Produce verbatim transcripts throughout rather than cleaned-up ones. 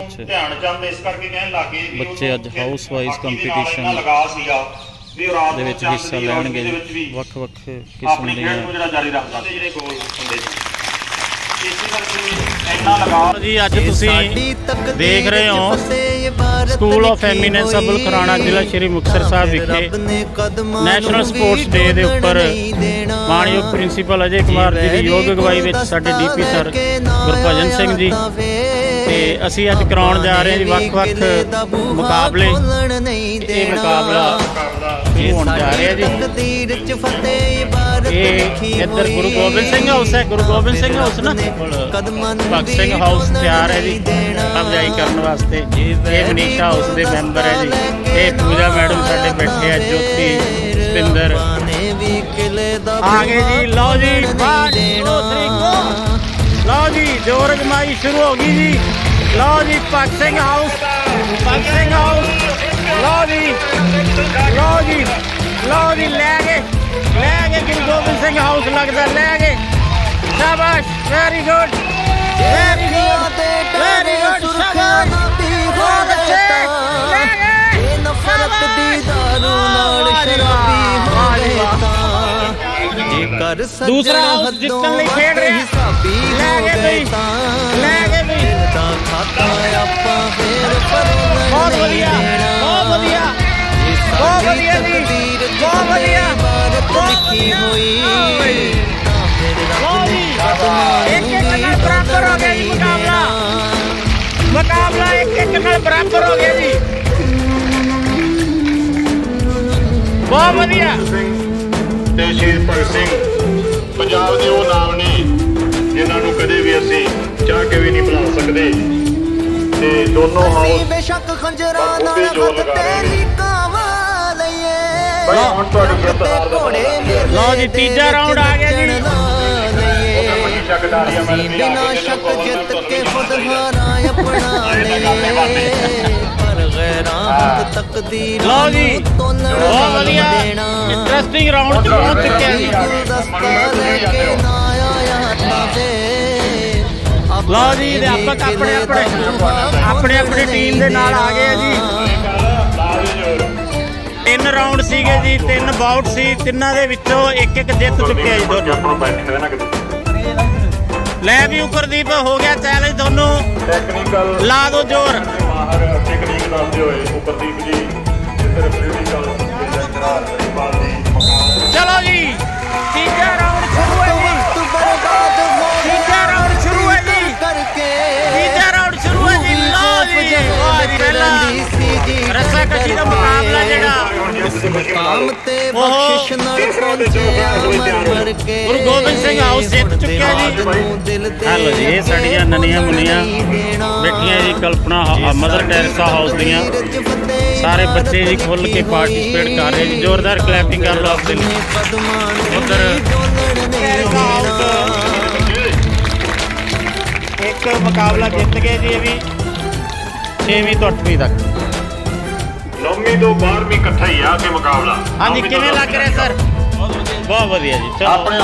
ਧਿਆਨ ਚੰਦ ਇਸ ਕਰਕੇ ਕਹਿਣ ਲੱਗੇ ਬੱਚੇ ਅੱਜ ਹਾਊਸ ਵਾਈਜ਼ ਕੰਪੀਟੀਸ਼ਨ ਲਗਾ ਸੀਗਾ ਦੇ ਵਿੱਚ ਹਿੱਸਾ ਲੈਣਗੇ ਜੀ। ਵੱਖ ਵੱਖ ਕਿਸਮ ਦੀਆਂ ਜਿਹੜਾ ਜਾਰੀ ਰੱਖਦਾ ਤੇ ਜਿਹੜੇ ਗੋਲ ਹੁੰਦੇ ਇਸੇ ਕਰਕੇ ਇੰਨਾ ਲਗਾ ਜੀ। ਅੱਜ ਤੁਸੀਂ ਦੇਖ ਰਹੇ ਹੋ school of eminence Abul Khurana ਜ਼ਿਲ੍ਹਾ ਸ਼੍ਰੀ ਮੁਕਤਸਰ ਸਾਹਿਬ ਵਿਖੇ ਨੈਸ਼ਨਲ ਸਪੋਰਟਸ ਡੇ ਦੇ ਉੱਪਰ ਮਾਣਯੋਗ ਪ੍ਰਿੰਸੀਪਲ ਅਜੇ ਕੁਮਾਰ ਜੀ ਦੀ ਯੋਗ ਅਗਵਾਈ ਵਿੱਚ ਸਾਡੇ ਡੀਪੀ ਸਰ ਗੁਰਭਜਨ ਸਿੰਘ ਜੀ ਤੇ ਅਸੀਂ ਅੱਜ ਕਰਾਉਣ ਜਾ ਰਹੇ ਹਾਂ ਜੀ ਵੱਖ ਵੱਖ ਮੁਕਾਬਲੇ। ਇਹ ਮੁਕਾਬਲਾ ਇਹ ਹੋਣ ਜਾ ਰਿਹਾ ਜੀ। ਇਹ ਇੱਧਰ ਗੁਰੂ ਗੋਬਿੰਦ ਸਿੰਘ ਹਾਊਸ ਹੈ, ਗੁਰੂ ਗੋਬਿੰਦ ਸਿੰਘ ਹਾਊਸ ਨਾ ਭਗਤ ਸਿੰਘ ਹਾਊਸ ਤਿਆਰ ਹੈ ਜੀ ਅਫਜ਼ਾਈ ਕਰਨ ਵਾਸਤੇ। ਇਹ ਮਨੀਸ਼ਾ ਹਾਊਸ ਦੇ ਮੈਂਬਰ ਹੈ ਜੀ। ਇਹ ਪੂਜਾ ਮੈਡਮ ਸਾਡੇ ਬੈਠੇ ਆ, ਜੋਤੀ ਸਤਿੰਦਰ ਆ ਗਏ ਜੀ। ਲਓ ਜੀ ਲਓ ਜੀ ਜੋਰ ਅਜਮਾਈ ਸ਼ੁਰੂ ਹੋ ਗਈ ਜੀ। ਲਓ ਜੀ ਭਗਤ ਸਿੰਘ ਹਾਊਸ ਭਗਤ ਸਿੰਘ ਹਾਊਸ ਲਓ ਜੀ ਲਓ ਜੀ ਲਓ ਜੀ ਲੈ ਗਏ ਲੈ ਗਏ ਗੁਰੂ ਗੋਬਿੰਦ ਸਿੰਘ ਹਾਊਸ ਲੱਗਦਾ ਲੈ ਗਏ। ਸ਼ਾਬਾਸ਼ very good very good very good ਸ਼ਾਬਾਸ਼ ਬਹੁਤ ਅੱਛੇ ਲੈ ਗਏ। ਨਫ਼ਰਤ ਦੀ ਦਾਰੂ ਨਾਲ ਸ਼ਰਾਬੀ ਹੋ ਗਏ ਤਾਂ ਜੇਕਰ ਦੂਸਰਾ ਹਾਊਸ ਜਿੱਤਣ ਲਈ ਖੇਡ ਰਿਹਾ ਲੈ ਗਏ ਬਈ ਲੈ ਗਏ ਬਈ ਤਾਂ ਖਾਤਾ ਆਪਾਂ ਫੇਰ ਪਰੋਂ ਬਹੁਤ ਵਧੀਆ ਬਹੁਤ ਵਧੀਆ ਬਹੁਤ ਵਧੀਆ ਜੀ ਬਹੁਤ ਵਧੀਆ ਲਿਖੀ ਹੋਈ ਤਾਂ ਫਿਰ ਰੱਬ ਨੇ ਇੱਕ ਇੱਕ ਨਾਲ ਬਰਾਬਰ ਹੋ ਗਿਆ ਜੀ ਮੁਕਾਬਲਾ ਮੁਕਾਬਲਾ ਇੱਕ ਇੱਕ ਨਾਲ ਬਰਾਬਰ ਹੋ ਗਿਆ ਜੀ। ਬਹੁਤ ਵਧੀਆ ਤੇ ਸ਼ਹੀਦ ਭਗਤ ਸਿੰਘ ਪੰਜਾਬ ਦੇ ਉਹ ਨਾਮ ਨੇ ਜਿਨ੍ਹਾਂ ਨੂੰ ਕਦੇ ਵੀ ਅਸੀਂ ਚਾਹ ਕੇ ਵੀ ਨਹੀਂ ਭੁਲਾ ਸਕਦੇ ਤੇ ਦੋਨੋਂ ਹਾਊਸ ਬੇਸ਼ੱਕ ਖੰਜਰਾਂ ਨਾਲ ਹੱਥ ਤੇ ਲਿਕਾਵਾ ਲਈਏ। ਹੁਣ ਤੁਹਾਡੀ ਜਿੱਤ ਹਾਰ ਦਾ ਲਓ ਜੀ ਤੀਜਾ ਰਾਉਂਡ ਆ ਗਿਆ ਜੀ। ਬਿਨਾਂ ਸ਼ੱਕ ਜਿੱਤ ਕੇ ਖੁਦ ਹਾਰਾਂ ਆਪਣਾ ਲਈਏ ਪਰ ਗੈਰਾਂ ਹੱਥ ਤਕਦੀਰ ਲਓ ਜੀ ਬਹੁਤ ਵਧੀਆ ਇੰਟਰਸਟਿੰਗ ਰਾਉਂਡ ਚ ਪਹੁੰਚ ਚੁੱਕਿਆ ਜੀ। ਲਓ ਜੀ ਅਧਿਆਪਕ ਆਪਣੇ ਆਪਣੇ ਆਪਣੇ ਆਪਣੀ ਟੀਮ ਦੇ ਨਾਲ ਆ ਗਏ ਜੀ। ਤਿੰਨ ਰਾਉਂਡ ਸੀਗੇ ਜੀ, ਤਿੰਨ ਬਾਊਟ ਸੀ, ਤਿੰਨਾਂ ਦੇ ਵਿੱਚੋਂ ਇੱਕ ਇੱਕ ਜਿੱਤ ਚੁੱਕਿਆ ਜੀ ਦੋਨੋਂ। ਲੈ ਵੀ ਉਪਰਦੀਪ ਹੋ ਗਿਆ ਚੈਲੰਜ ਤੁਹਾਨੂੰ ਟੈਕਨੀਕਲ ਲਾ ਦੋ ਜ਼ੋਰ ਮਾਹਰ ਟੈਕਨੀਕ ਦੱਸਦੇ ਹੋਏ ਉਪਰਦੀਪ ਜੀ ਇੱਧਰ ਪੋਲੀਟੀਕਲ ਚਲੋ ਜੀ ਤੀਜਾ ਰਾਉਂਡ ਸ਼ੁਰੂ ਹੈ ਜੀ। ਤੀਜਾ ਰਾਉਂਡ ਸ਼ੁਰੂ ਹੈ ਜੀ ਤੀਜਾ ਰਾਉਂਡ ਸ਼ੁਰੂ ਹੈ ਜੀ। ਲਓ ਜੀ ਵਾਹ ਜੀ ਪਹਿਲਾ ਰੱਸਾ ਕਸ਼ੀ ਦਾ ਮੁਕਾਬਲਾ ਜਿਹੜਾ ਮੁਕਾਮ ਤੇ ਬਖਸ਼ਿਸ਼ ਨਾਲ ਪਹੁੰਚਿਆ ਮਰ ਮਰ ਕੇ ਗੁਰੂ ਗੋਬਿੰਦ ਸਿੰਘ ਹਾਊਸ ਜਿੱਤ ਚੁੱਕਿਆ ਜੀ। ਹੈਲੋ ਜੀ ਇਹ ਸਾਡੀਆਂ ਨਨੀਆਂ ਮੁੰਨੀਆਂ ਬੈਠੀਆਂ ਜੀ ਕਲਪਨਾ ਮਦਰ ਟੈਰੇਸਾ ਹਾਊਸ ਦੀਆਂ। ਸਾਰੇ ਬੱਚੇ ਜੀ ਖੁੱਲ ਕੇ ਪਾਰਟਿਸਿਪੇਟ ਕਰ ਰਹੇ ਜੀ। ਜ਼ੋਰਦਾਰ ਕਲੈਪਿੰਗ ਕਰ ਲਓ ਆਪਦੇ ਲਈ। ਉਧਰ ਇੱਕ ਮੁਕਾਬਲਾ ਜਿੱਤ ਗਏ ਜੀ ਇਹ ਵੀ ਛੇਵੀਂ ਤੋਂ ਅੱਠਵੀਂ ਤੱਕ। ਨੌਵੀਂ ਤੋਂ ਬਾਰਵੀਂ ਇਕੱਠਾ ਹੀ ਆ ਕੇ ਮੁਕਾਬਲਾ। ਹਾਂਜੀ ਕਿਵੇਂ ਲੱਗ ਰਿਹਾ ਸਰ? ਬਹੁਤ ਵਧੀਆ ਜੀ। ਚਲੋ ਆਪਣੇ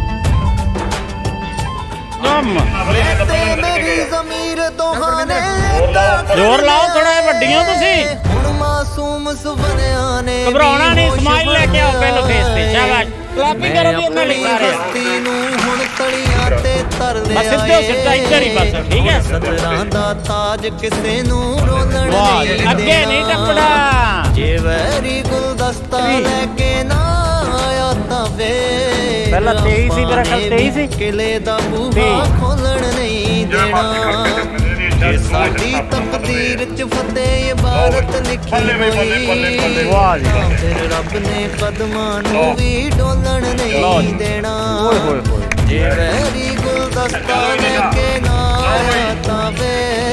ਮੇਰੀ ਜ਼ਮੀਰ ਦੋਹਾਂ ਨੇ ਜ਼ੋਰ ਲਾਓ ਥੋੜਾ ਵੱਡੀਆਂ ਤੁਸੀਂ ਹੁਣ ਮਾਸੂਮ ਸੁਪਨਿਆਂ ਨੇ ਘਬਰਾਉਣਾ ਨਹੀਂ ਸਮਾਈਲ ਲੈ ਕੇ ਆਓ ਪਹਿਲੇ ਫੇਸ ਤੇ। ਸ਼ਾਬਾਸ਼ ਕਲੈਪਿੰਗ ਕਰੋ ਵੀ ਇਹਨਾਂ ਲਈ ਸਾਰੇ ਨੂੰ ਹੁਣ ਤਲੀਆਂ ਤੇ ਤਰ ਲਿਆ ਬਸ ਸਿੱਧੇ ਸਿੱਧਾ ਇੱਧਰ ਹੀ ਬਸ ਠੀਕ ਹੈ। ਸਦਰਾਂ ਦਾ ਤਾਜ ਕਿਸੇ ਨੂੰ ਰੋਲਣ ਵਾਹ ਅੱਗੇ ਨਹੀਂ ਟੱਪੜਾ ਜੇ ਵੈਰੀ ਗੁਲਦਸਤਾ ਲੈ ਕੇ ਨਾ ਆਇਆ ਤਾਂ ਵੇ ਪਹਿਲਾਂ ਤੇਈ ਸੀ ਮੇਰਾ ਖਿਆਲ ਤੇਈ ਸੀ ਕਿਲੇ ਦਾ ਬੂਹਾ ਖੋਲਣ ਨਹੀਂ ਦੇਣਾ ਜੇ ਸਾਡੀ ਤਕਦੀਰ ਚ ਫਤਿਹ ਇਬਾਰਤ ਲਿਖੀ ਹੋਈ ਵਾਹ ਜੀ ਫਿਰ ਰੱਬ ਨੇ ਕਦਮਾਂ ਨੂੰ ਵੀ ਡੋਲਣ ਨਹੀਂ ਦੇਣਾ ਓਏ ਹੋਏ ਹੋਏ ਜੇ ਵੈਰੀ ਗੁਲਦਸਤਾ ਲੈ ਕੇ ਨਾ ਆਇਆ ਤਾਂ ਵੇ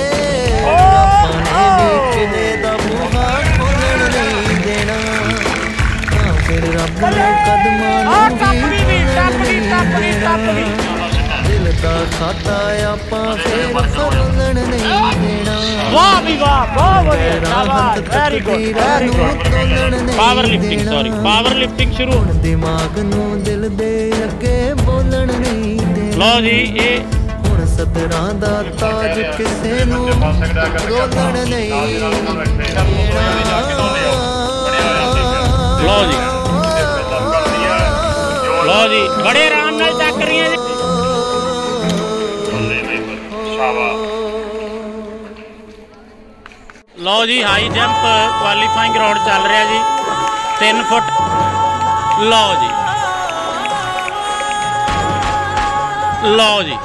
ਕਿਲੇ ਦਾ ਬੂਹਾ ਖੋਲਣ ਨਹੀਂ ਦੇਣਾ ਫਿਰ ਰੱਬ ਨੇ ਕਦਮਾਂ ਨੂੰ ਵੀ ਟੱਪੜੀ ਟੱਪੜੀ ਟੱਪੜੀ ਦਿਲ ਦਾ ਖਾਤਾ ਆਪਾਂ ਫੇਰ ਫਰਲਣ ਨਹੀਂ ਦੇਣਾ। ਵਾਹ ਵੀ ਵਾਹ ਬਹੁਤ ਵਧੀਆ ਸ਼ਾਬਾਸ਼ very good very good. Powerlifting sorry powerlifting ਸ਼ੁਰੂ। ਦਿਮਾਗ ਨੂੰ ਦਿਲ ਦੇ ਅੱਗੇ ਬੋਲਣ ਨਹੀਂ ਦੇਣਾ। ਲਓ ਜੀ ਇਹ ਸਤਰਾਂ ਦਾ ਤਾਜ ਕਿਸੇ ਨੂੰ ਰੋਲਣ ਨਹੀਂ लो जी लो जी बड़े आराम नाल चक रही है लो जी हाई जंप क्वालीफाइंग ग्राउंड चल रहा जी तीन फुट लो जी लो जी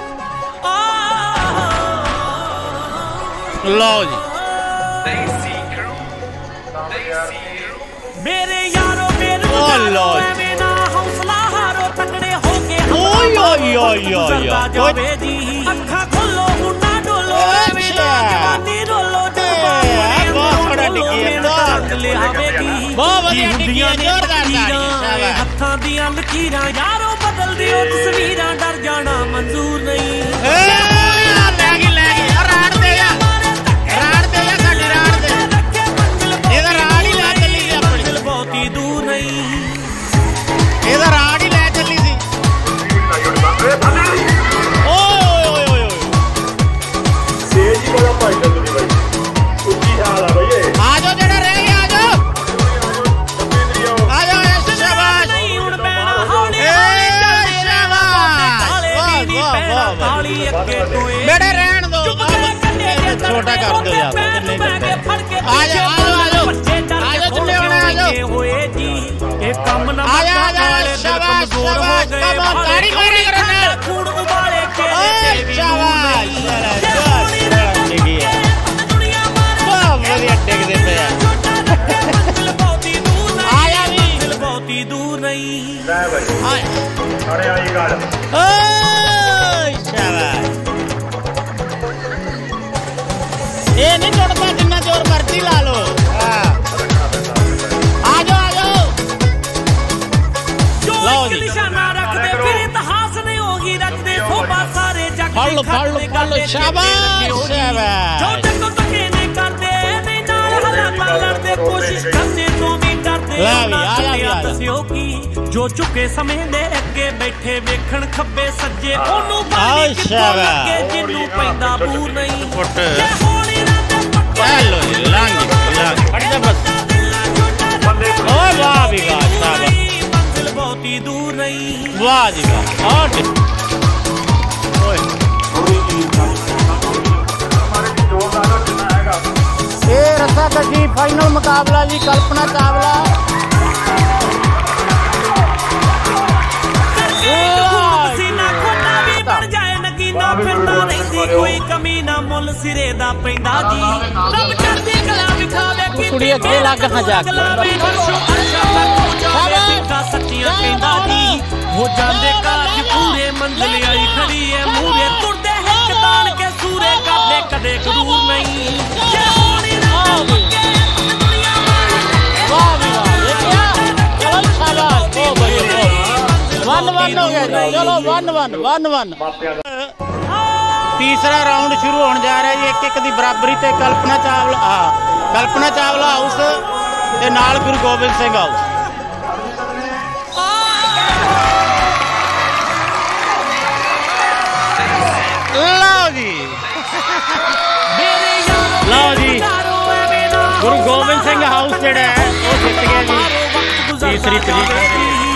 लो जी मेरे यारो मेरे एवें ना हौसला हारो तगड़े हो के ओय ओय ओय ओय जावे जी अखा खोलो हुना डोलो एवें ना जवानी डोलो बहुत बड़ा डिगी है ले आवेगी बहुत बढ़िया डिगी है जोरदार ताली हत्थां दियां लकीरां यारो बदल दियो तस्वीरां डर जाना मंजूर नहीं ए ले गई ले गई राड़ दे या राड़ दे या साडी राड़ दे इधर राड़ ही ले चली सी अपनी बहुत ही दूर नहीं इधर राड़ ही ले चली सी ओए ओए ओए तेज ही बड़ा भाई जल्दी भाई ਉੱਚੀ ਹਾਲ ਆ ਬਈ आ जाओ जेड़ा रह गया आ जाओ आ जाओ ऐसे शाबाश नहीं हुन पैना हौली ए शाबाश वाह वाह वाह ताली अगे टोए बेड़े रहन दो छोटा कर दो यार कितने करते आ जाओ आ जाओ आ जाओ आ जाओ चले होने आ जाओ होए जी एक काम ना आ जाओ आ जाओ शाबाश शाबाश कम ऑन ताड़ी मारी करो ना खून उबाले के शाबाश शाबाश डिगी है वाह बढ़िया टेक देते हैं आया भी बहुत ही दूर नहीं ਲੈ ਭਾਈ ਸਾਰੇ ਵਾਲੀ ਗੱਲ ओए शाबाश ये नहीं टुटता जिन्ना जोर मर्जी ला लो आ जाओ आ जाओ लो जी निशाना रख दे फिर इतिहास नहीं होगी रख दे सोबा सारे जग फड़ लो फड़ लो फड़ लो शाबाश जो शाबाश जग सके नहीं करते नहीं नाल हला लड़ते कोशिश करते तो भी डरते ले भी आया भी आया दसियो की जो झुके समय दे अगे बैठे वेखण खब्बे सज्जे ओनू आओ पानी कितों शाबाश लगे जिन्नू पैंदा बूर नहीं फुट जे होली रात चलो जी लांगी लांगी फट जा बस ओ वाह भी वाह शाबाश मंजिल बहुत ही दूर नहीं वाह जी वाह और ओए ये रस्सा कशी फाइनल मुकाबला जी कल्पना चावला सीना खोटा भी बन जाए नगीना फिरदा रहंदी कोई कमी ना मुल सिरे दा पैंदा जी रब चढ़दी कला विखावे की कुड़ी अगे लग हां जाके सच्चियां कहंदा जी हो जांदे काज पूरे मंजिल आई खड़ी है मूरे तुरदे हिक तान के सूरे काटे कदे गरूर नहीं ये होनी ना मक्के दुनिया वाह भी वाह ये क्या चलो शाबाश ओ भाई वन वन हो गया जी चलो वन वन वन वन तीसरा राउंड शुरू होने जा रहा है जी एक एक की बराबरी ते कल्पना चावला हाँ कल्पना चावला हाउस ते नाल गुरु गोबिंद सिंह हाउस लो जी लो जी गुरु गोबिंद सिंह हाउस जेड़ा है वो जित गया जी तीसरी पोजीशन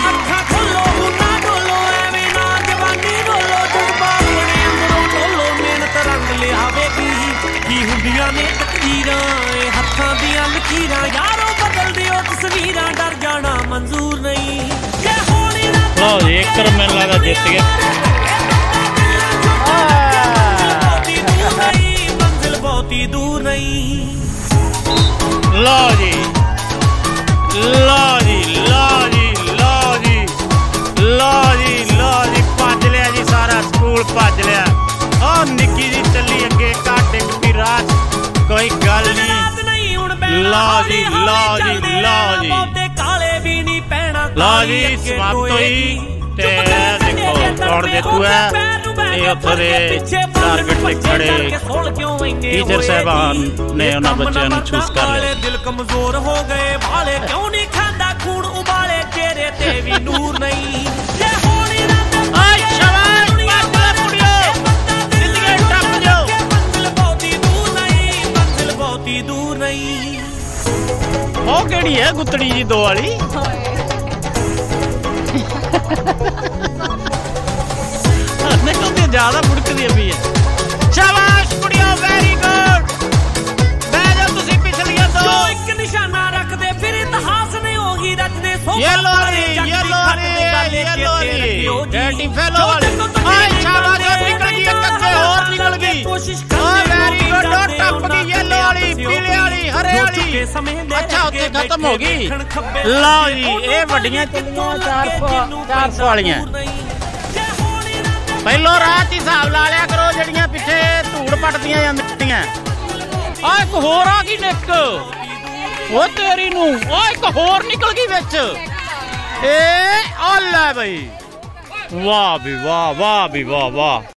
हत्थां दियां लकीरां यारों बदल दियो तस्वीरां डर जाना मंजूर नहीं लो जी एक तरफ मेरे लगा जीत गए मंजिल बहुत ही दूर नहीं लो जी लो जी लो जी लो जी लो जी लो जी भज लिया जी सारा स्कूल भज लिया और निक्की जी चली अगे घट एक रात कोई गल नहीं लो जी लो जी लो जी लो जी समाप्त हुई ते देखो कौन जेतू है ये उत्थों दे टारगेट ते खड़े टीचर साहबान ने उन्होंने बच्चों को चूज कर लिया दिल कमजोर हो गए भाले क्यों नहीं खांदा खून उबाले चेहरे ते भी नूर नहीं ये होली रात ਛੋਟੀ ਦੂਰ ਨਹੀਂ। ਉਹ ਕਿਹੜੀ ਹੈ ਗੁੱਤੜੀ ਜੀ ਦੋ ਵਾਲੀ? ਨਿਕਲ ਕੇ ਜ਼ਿਆਦਾ ਮੁੜਕਦੀ ਪਈ ਹੈ। ਸ਼ਾਬਾਸ਼ ਕੁੜੀਓ, ਵੈਰੀ ਗੁੱਡ। ਬਹਿ ਜਾਓ ਤੁਸੀਂ ਪਿਛਲੀਆਂ ਦੋ। ਜੋ ਇੱਕ ਨਿਸ਼ਾਨਾ ਰੱਖਦੇ ਫਿਰ ਇਤਿਹਾਸ ਨੇ ਹੋਗੀ ਰਚਦੇ। ਯੈਲੋ ਵਾਲੀ, ਯੈਲੋ ਵਾਲੀ, ਯੈਲੋ ਵਾਲੀ, ਡੈਡੀ ਫੈਲੋ ਵਾਲੀ। ਆਏ ਸ਼ਾਬਾਸ਼, ਨਿਕਲ ਗਈ ਇੱਕ ਅੱਗੇ ਹੋਰ ਨਿਕਲ ਗਈ। ਓ ਵੈਰੀ ਗੁੱਡ, ਉਹ ਟੱਪ ਗਈ ਯੈਲੋ ਵਾਲੀ, ਪੀਲੇ ਵਾਲੀ, ਹਰੇ ਵਾਲੀ। ਅੱਛਾ ਉੱਥੇ ਖਤਮ ਹੋ ਗਈ। ਲਓ ਜੀ ਇਹ ਵੱਡੀਆਂ ਚੱਲੀਆਂ ਚਾਰ ਸੌ ਚਾਰ ਸੌ ਵਾਲੀਆਂ। ਪਹਿਲੋਂ ਰਾਹ 'ਚ ਹਿਸਾਬ ਲਾ ਲਿਆ ਕਰੋ ਜਿਹੜੀਆਂ ਪਿੱਛੇ ਧੂੜ ਪੱਟਦੀਆਂ ਜਾਂਦੀਆਂ। ਆ ਇੱਕ ਹੋਰ ਆ ਗਈ ਨਿੱਕ, ਉਹ ਤੇਰੀ ਨੂੰ। ਉਹ ਇੱਕ ਹੋਰ ਨਿਕਲ ਗਈ ਵਿੱਚ। ਇਹ ਆ ਲੈ ਬਈ, ਵਾਹ ਵੀ ਵਾਹ, ਵਾਹ ਵੀ ਵਾਹ, ਵਾਹ।